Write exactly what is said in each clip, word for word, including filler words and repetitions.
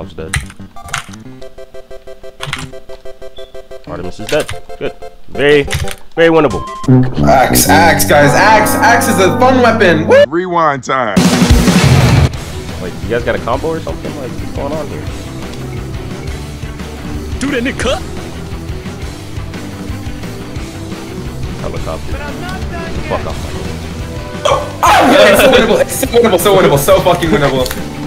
Tarkov's dead. Artemis is dead. Good. Very, very winnable. Axe, axe, guys, axe, axe is a fun weapon. Woo! Rewind time. Like, you guys got a combo or something? Like, what's going on here? Dude, and it cut. Helicopter. Fuck off, Michael. Oh, yeah, it's so winnable, it's so winnable, so winnable, so fucking winnable.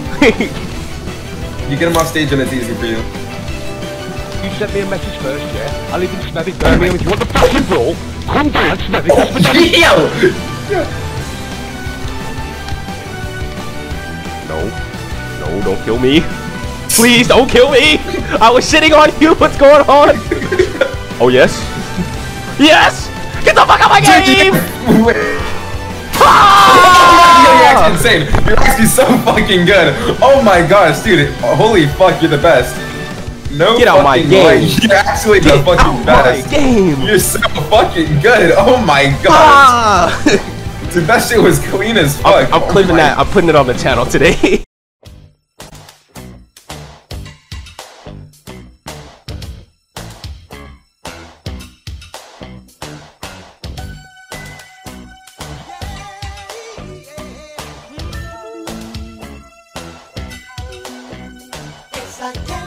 You get him off stage and it's easy for you. You sent me a message first, yeah? I live in Smethwick, Birmingham. If you want the fucking brawl, come down Smethwick. Yo! No. No, don't kill me. Please, don't kill me! I was shitting on you! What's going on? Oh, yes? Yes! Get the fuck out of my game! Ah! You're actually insane. You're actually so fucking good. Oh my gosh, dude. Holy fuck, you're the best. No Get out my fucking game. way. You're actually the Get fucking out best. my game. You're so fucking good. Oh my god. Ah! Dude, that shit was clean as fuck. I'm, I'm Oh clipping my- that. I'm putting it on the channel today. It's like